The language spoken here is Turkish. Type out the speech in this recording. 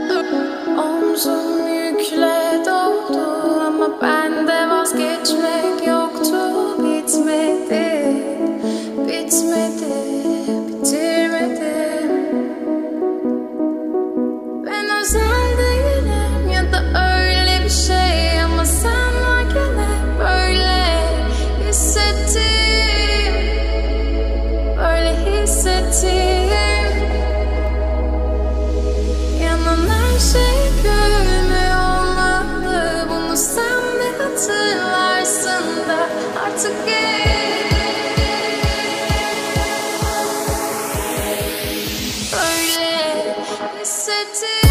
Omzum yükle doldu ama bende vazgeçmek yoktu. Bitmedi, bitmedi, bitirmedim. Ben özel değilim ya da öyle bir şey, ama sen varken hep böyle hissettim, böyle hissettim. Yanan her şey gülmüyor olmalı, bunu sen de hatırlarsın da artık böyle hissettim.